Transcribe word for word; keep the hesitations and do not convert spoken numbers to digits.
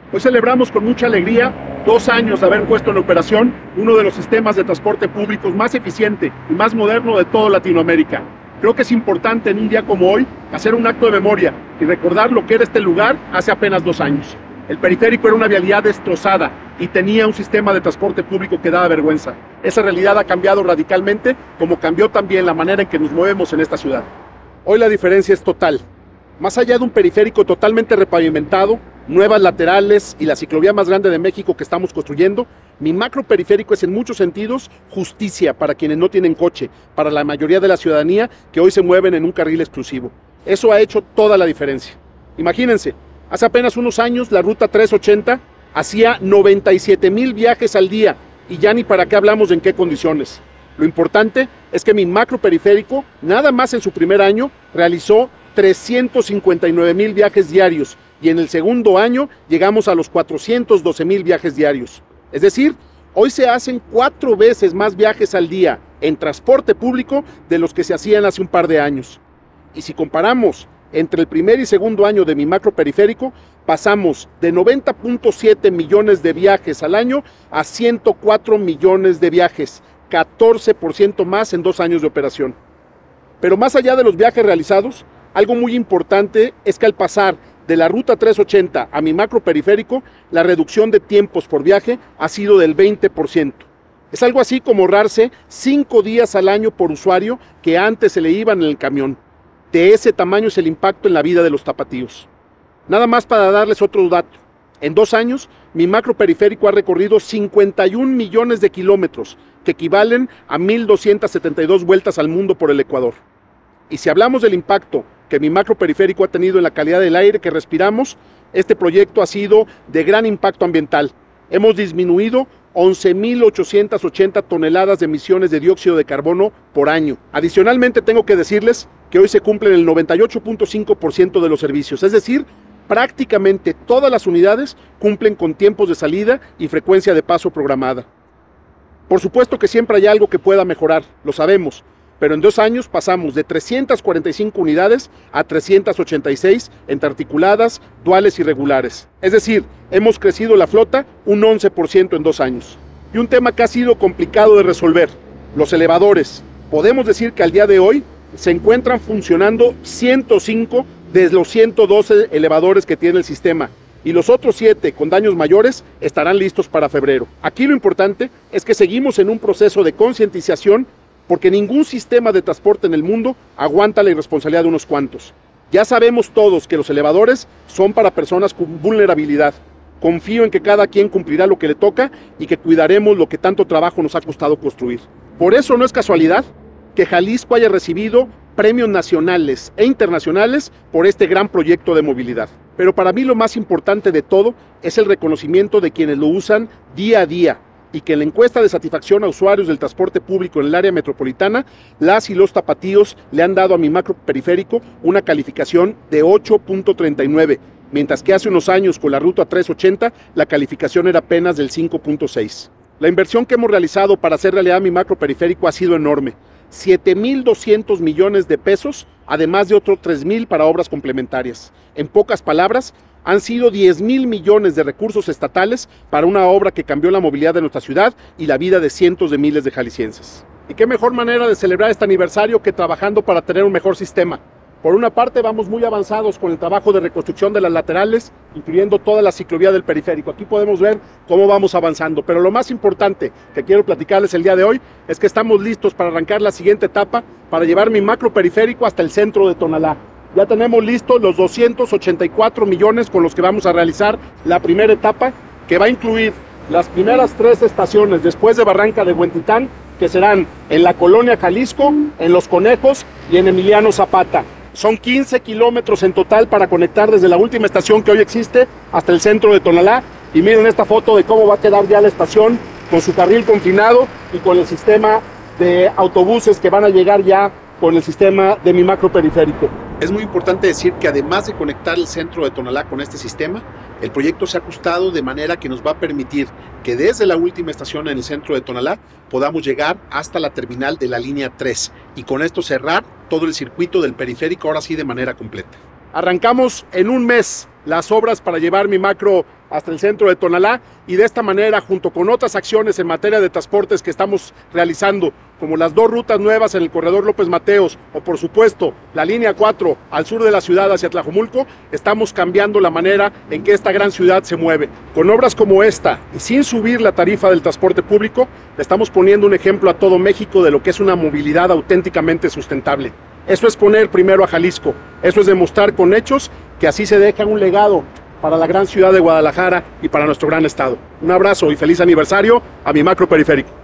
Hoy celebramos con mucha alegría dos años de haber puesto en operación uno de los sistemas de transporte públicos más eficiente y más moderno de toda Latinoamérica. Creo que es importante en un día como hoy hacer un acto de memoria y recordar lo que era este lugar hace apenas dos años. El periférico era una vialidad destrozada y tenía un sistema de transporte público que daba vergüenza. Esa realidad ha cambiado radicalmente, como cambió también la manera en que nos movemos en esta ciudad. Hoy la diferencia es total. Más allá de un periférico totalmente repavimentado, nuevas laterales y la ciclovía más grande de México que estamos construyendo, mi macro periférico es en muchos sentidos justicia para quienes no tienen coche, para la mayoría de la ciudadanía que hoy se mueven en un carril exclusivo. Eso ha hecho toda la diferencia. Imagínense, hace apenas unos años la ruta trescientos ochenta hacía noventa y siete mil viajes al día y ya ni para qué hablamos de en qué condiciones. Lo importante es que mi macro periférico, nada más en su primer año, realizó trescientos cincuenta y nueve mil viajes diarios y en el segundo año llegamos a los cuatrocientos doce mil viajes diarios. Es decir, hoy se hacen cuatro veces más viajes al día en transporte público de los que se hacían hace un par de años. Y si comparamos entre el primer y segundo año de mi macro periférico, pasamos de noventa punto siete millones de viajes al año a ciento cuatro millones de viajes, catorce por ciento más en dos años de operación. Pero más allá de los viajes realizados, algo muy importante es que al pasar de la ruta trescientos ochenta a mi macro periférico, la reducción de tiempos por viaje ha sido del veinte por ciento. Es algo así como ahorrarse cinco días al año por usuario que antes se le iban en el camión. De ese tamaño es el impacto en la vida de los tapatíos. Nada más para darles otro dato. En dos años, mi macro periférico ha recorrido cincuenta y un millones de kilómetros, que equivalen a mil doscientas setenta y dos vueltas al mundo por el Ecuador. Y si hablamos del impacto que mi macro periférico ha tenido en la calidad del aire que respiramos, este proyecto ha sido de gran impacto ambiental. Hemos disminuido once mil ochocientas ochenta toneladas de emisiones de dióxido de carbono por año. Adicionalmente, tengo que decirles que hoy se cumplen el noventa y ocho punto cinco por ciento de los servicios, es decir, prácticamente todas las unidades cumplen con tiempos de salida y frecuencia de paso programada. Por supuesto que siempre hay algo que pueda mejorar, lo sabemos, pero en dos años pasamos de trescientas cuarenta y cinco unidades a trescientas ochenta y seis entre articuladas, duales y regulares. Es decir, hemos crecido la flota un once por ciento en dos años. Y un tema que ha sido complicado de resolver, los elevadores. Podemos decir que al día de hoy se encuentran funcionando ciento cinco de los ciento doce elevadores que tiene el sistema, y los otros siete con daños mayores estarán listos para febrero. Aquí lo importante es que seguimos en un proceso de concientización, porque ningún sistema de transporte en el mundo aguanta la irresponsabilidad de unos cuantos. Ya sabemos todos que los elevadores son para personas con vulnerabilidad. Confío en que cada quien cumplirá lo que le toca y que cuidaremos lo que tanto trabajo nos ha costado construir. Por eso no es casualidad que Jalisco haya recibido premios nacionales e internacionales por este gran proyecto de movilidad. Pero para mí lo más importante de todo es el reconocimiento de quienes lo usan día a día, y que en la encuesta de satisfacción a usuarios del transporte público en el área metropolitana, las y los tapatíos le han dado a mi macro periférico una calificación de ocho punto treinta y nueve, mientras que hace unos años con la ruta trescientos ochenta la calificación era apenas del cinco punto seis. La inversión que hemos realizado para hacer realidad mi macro periférico ha sido enorme, siete mil doscientos millones de pesos, además de otros tres mil para obras complementarias. En pocas palabras, han sido diez mil millones de recursos estatales para una obra que cambió la movilidad de nuestra ciudad y la vida de cientos de miles de jaliscienses. Y qué mejor manera de celebrar este aniversario que trabajando para tener un mejor sistema. Por una parte, vamos muy avanzados con el trabajo de reconstrucción de las laterales, incluyendo toda la ciclovía del periférico. Aquí podemos ver cómo vamos avanzando, pero lo más importante que quiero platicarles el día de hoy es que estamos listos para arrancar la siguiente etapa para llevar mi macro periférico hasta el centro de Tonalá. Ya tenemos listos los doscientos ochenta y cuatro millones con los que vamos a realizar la primera etapa, que va a incluir las primeras tres estaciones después de Barranca de Huentitán, que serán en la Colonia Jalisco, en Los Conejos y en Emiliano Zapata. Son quince kilómetros en total para conectar desde la última estación que hoy existe hasta el centro de Tonalá. Y miren esta foto de cómo va a quedar ya la estación con su carril confinado y con el sistema de autobuses que van a llegar ya con el sistema de mi macro periférico. Es muy importante decir que además de conectar el centro de Tonalá con este sistema, el proyecto se ha ajustado de manera que nos va a permitir que desde la última estación en el centro de Tonalá podamos llegar hasta la terminal de la línea tres y con esto cerrar todo el circuito del periférico ahora sí de manera completa. Arrancamos en un mes las obras para llevar mi macro hasta el centro de Tonalá, y de esta manera, junto con otras acciones en materia de transportes que estamos realizando, como las dos rutas nuevas en el corredor López Mateos, o por supuesto la línea cuatro al sur de la ciudad hacia Tlajomulco, estamos cambiando la manera en que esta gran ciudad se mueve. Con obras como esta, y sin subir la tarifa del transporte público, le estamos poniendo un ejemplo a todo México de lo que es una movilidad auténticamente sustentable. Eso es poner primero a Jalisco, eso es demostrar con hechos que así se deja un legado para la gran ciudad de Guadalajara y para nuestro gran estado. Un abrazo y feliz aniversario a mi macro periférico.